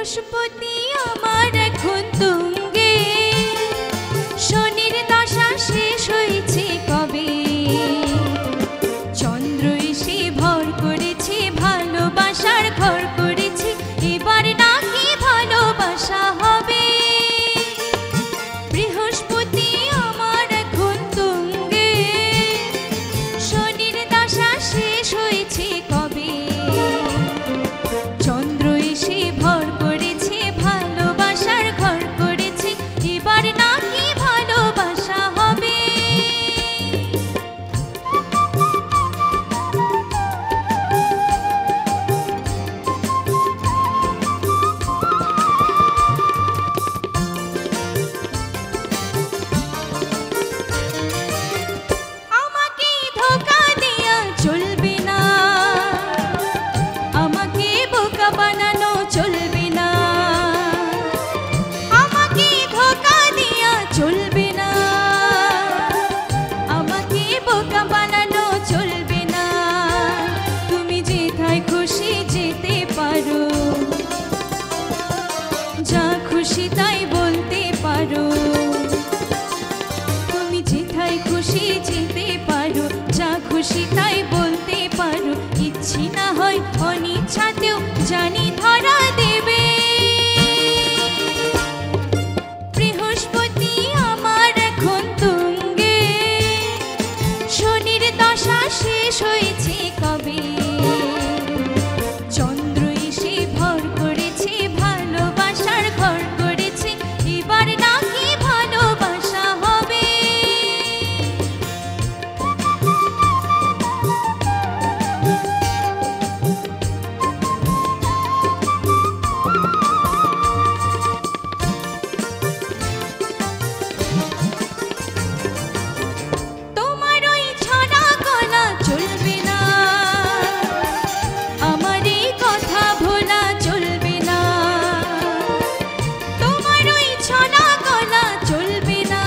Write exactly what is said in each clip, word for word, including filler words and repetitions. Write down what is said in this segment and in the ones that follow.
বৃহস্পতি আমার এখন তুঙ্গে, শনির দশা শেষ হয়েছে কবে। চন্দ্র এসে ভর করেছে, ভালোবাসার ঘর করেছে, এবার নাকি ভালোবাসা হবে। বৃহস্পতি আমার এখন তুঙ্গে, শনির দশা শেষ হয়েছে কবে। চন্দ্র এসে ভর করেছে, ভালোবাসার ঘর করেছে, এবার নাকি ভালোবাসা হবে। আমাকে ধোঁকা দেয়া চলবে না, আমাকে বোকা বানানো চলবে না। আমাকে ধোঁকা দেয়া চলবে না, আমাকে বোকা বানানো চলবে না। তুমি যেথায় খুশি যেতে পারো, যা খুশি তাই বলতে পারো। তুমি যেথায় খুশি যেতে পারো, যা খুশি তাই বলতে পারো। ইচ্ছে না হয় অনিচ্ছাতেও জানি ধরা দেবে। বৃহস্পতি আমার এখন তুঙ্গে, শনির দশা শেষ হয়েছে কবে। চন্দ্র এসে ভর করেছে, ভালোবাসার ঘর করেছে, এবার নাকি ভালোবাসা হবে। তোমার ওই ছড়া গলা চলবে না, আমার এই কথা ভোলা চলবে না। তোমার ওই ছড়া গলা চলবে না,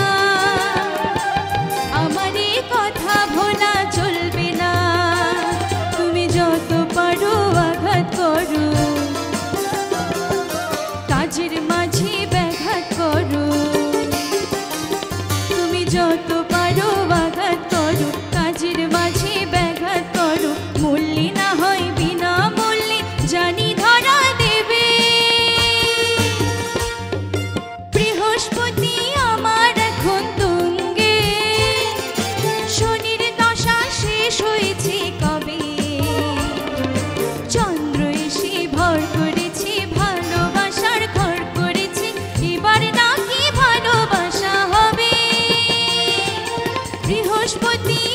আমার এই কথা ভোলা চলবে না। তুমি যত পারো আঘাত করো, কাজের মাঝে ব্যাঘাত করো। তুমি যত পারো আঘাত করো, কাজের মাঝে ব্যাঘাত করো। মূল্যে না হয় বিনা মূল্যে জানি ধরা দেবে। বৃহস্পতি আমার এখন তুঙ্গে, শনির দশা শেষ হয়েছে কবে। চন্দ্র এসে ভর করেছে, ভালোবাসার ঘর করেছে, এবার নাকি ভালোবাসা হবে। বৃহস্পতি